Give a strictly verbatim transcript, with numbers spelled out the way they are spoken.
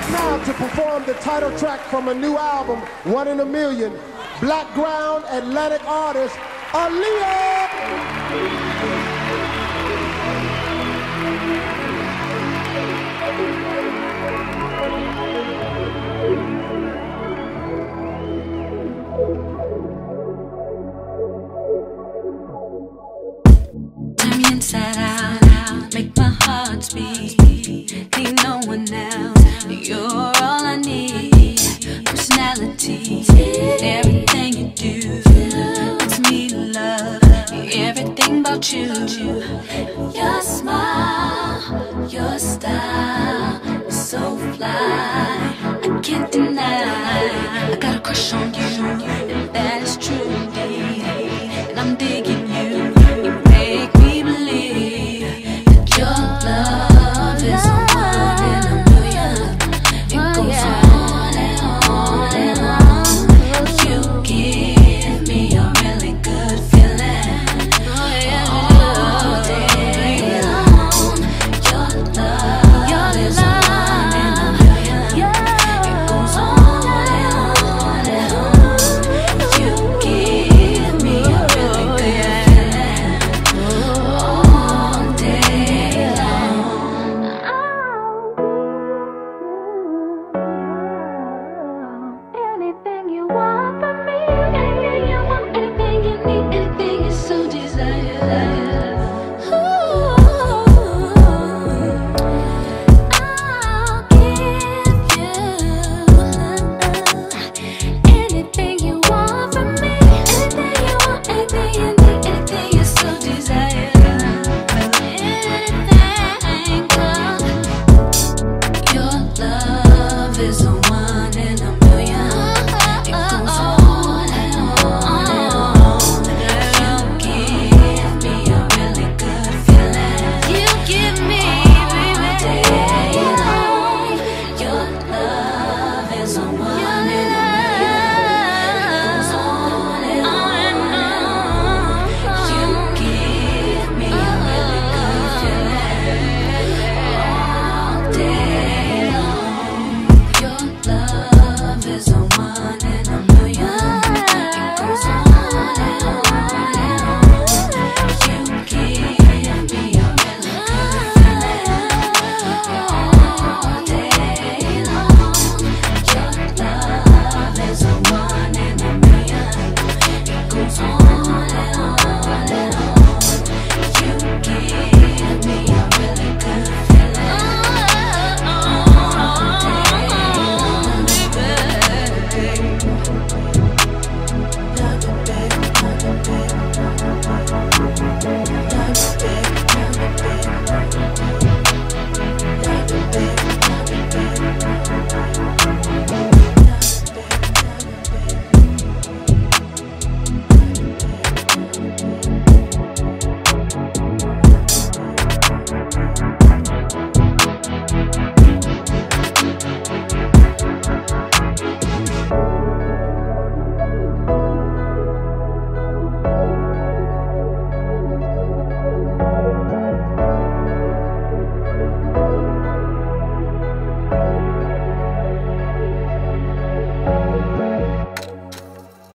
Now to perform the title track from a new album, One in a Million, Blackground Atlantic artist, Aaliyah! Inside out, make my heart speak. Need no one else. You're all I need. Personality, everything you do puts me to love. Everything about you. Your smile, your style is so fly. I can't deny. I got a crush on you.